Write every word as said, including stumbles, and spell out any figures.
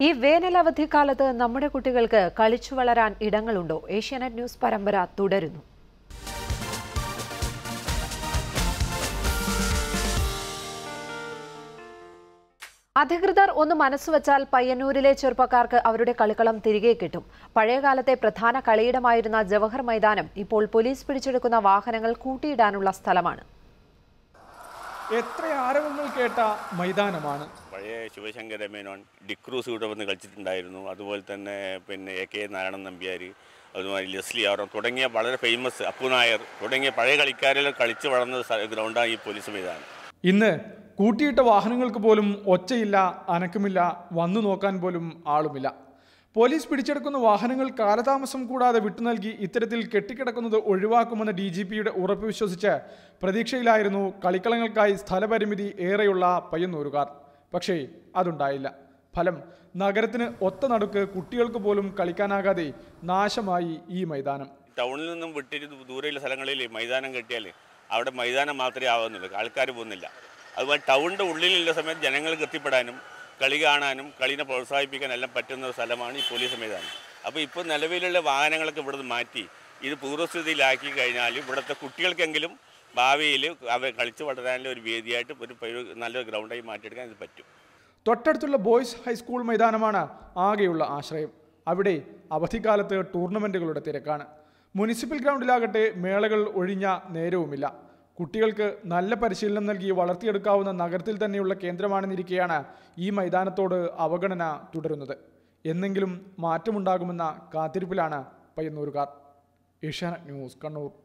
ഈ വേനലവധിക്കാലത്ത് നമ്മുടെ കുട്ടികൾക്ക് കളിച്ചു വളരാൻ ഇടങ്ങളുണ്ടോ? ഏഷ്യാനെറ്റ് ന്യൂസ് പരമ്പര തുടരുന്നു. അധികൃതർ ഒന്ന് മനസ്സുവച്ചാൽ പയ്യന്നൂരിലെ ചെറുപ്പക്കാർക്ക് അവരുടെ കളിക്കളം തിരികെ കിട്ടും. പഴയകാലത്തെ പ്രധാന കളിയിടമായിരുന്ന ജവഹർ മൈതാനം ഇപ്പോൾ പോലീസ് പിടിച്ചെടുക്കുന്ന വാഹനങ്ങൾ കൂട്ടിയിടാനുള്ള സ്ഥലമാണ്. എത്ര ആരവങ്ങൾ കേട്ട മൈതാനമാണ്. പഴയ ശിവശങ്കര മേനോൻ, ഡിക്രൂസ് ഇവിടെ വന്ന് കളിച്ചിട്ടുണ്ടായിരുന്നു. അതുപോലെ തന്നെ പിന്നെ എ കെ നാരായണൻ നമ്പ്യാർ, അതുമാതിരി ലെസ്ലി ആറോ തുടങ്ങിയ വളരെ ഫേമസ് അപ്പു നായർ തുടങ്ങിയ പഴയ കളിക്കാരെല്ലാം കളിച്ചു വളർന്ന ഗ്രൗണ്ടാണ് ഈ പോലീസ് മൈതാനം. ഇന്ന് കൂട്ടിയിട്ട വാഹനങ്ങൾക്ക് പോലും ഒച്ചയില്ല, അനക്കമില്ല, വന്നു നോക്കാൻ പോലും ആളുമില്ല. പോലീസ് പിടിച്ചെടുക്കുന്ന വാഹനങ്ങൾ കാലതാമസം കൂടാതെ വിട്ടുനൽകി ഇത്തരത്തിൽ കെട്ടിക്കിടക്കുന്നത് ഒഴിവാക്കുമെന്ന ഡി ജി പിയുടെ ഉറപ്പ് വിശ്വസിച്ച് പ്രതീക്ഷയിലായിരുന്നു കളിക്കളങ്ങൾക്കായി സ്ഥലപരിമിതി ഏറെയുള്ള പയ്യന്നൂരുകാർ. പക്ഷേ അതുണ്ടായില്ല. ഫലം, നഗരത്തിന് ഒത്ത നടുക്ക് കുട്ടികൾക്ക് പോലും കളിക്കാനാകാതെ നാശമായി ഈ മൈതാനം. ടൗണിൽ നിന്നും വിട്ടിട്ട് ദൂരെയുള്ള സ്ഥലങ്ങളിൽ മൈതാനം കെട്ടിയാൽ അവിടെ മൈതാനം മാത്രമേ ആവുന്നുള്ളൂ, ആൾക്കാർ പോകുന്നില്ല. അതുപോലെ ടൗണിൻ്റെ ഉള്ളിലുള്ള സമയത്ത് ജനങ്ങൾക്ക് എത്തിപ്പെടാനും കളി കാണാനും കളിനെ പ്രോത്സാഹിപ്പിക്കാനും എല്ലാം പറ്റുന്ന ഒരു സ്ഥലമാണ് ഈ പോലീസ് മൈതാനം. അപ്പോൾ ഇപ്പോൾ നിലവിലുള്ള വാഹനങ്ങളൊക്കെ ഇവിടുന്ന് മാറ്റി ഇത് പൂർവ്വസ്ഥിതിയിലാക്കി കഴിഞ്ഞാൽ ഇവിടുത്തെ കുട്ടികൾക്കെങ്കിലും ഭാവിയിൽ അവർ കളിച്ചു വളരാനുള്ള ഒരു വേദിയായിട്ട് ഒരു നല്ലൊരു ഗ്രൗണ്ടായി മാറ്റിയെടുക്കാൻ ഇത് പറ്റും. തൊട്ടടുത്തുള്ള ബോയ്സ് ഹൈസ്കൂൾ മൈതാനമാണ് ആകെയുള്ള ആശ്രയം. അവിടെ അവധിക്കാലത്ത് ടൂർണമെൻറ്റുകളുടെ തിരക്കാണ്. മുനിസിപ്പൽ ഗ്രൗണ്ടിലാകട്ടെ മേളകൾ ഒഴിഞ്ഞ നേരവുമില്ല. കുട്ടികൾക്ക് നല്ല പരിശീലനം നൽകി വളർത്തിയെടുക്കാവുന്ന നഗരത്തിൽ തന്നെയുള്ള കേന്ദ്രമാണെന്നിരിക്കെയാണ് ഈ മൈതാനത്തോട് അവഗണന തുടരുന്നത്. എന്നെങ്കിലും മാറ്റമുണ്ടാകുമെന്ന കാത്തിരിപ്പിലാണ് പയ്യന്നൂരുകാർ. ഏഷ്യാനെറ്റ് ന്യൂസ്, കണ്ണൂർ.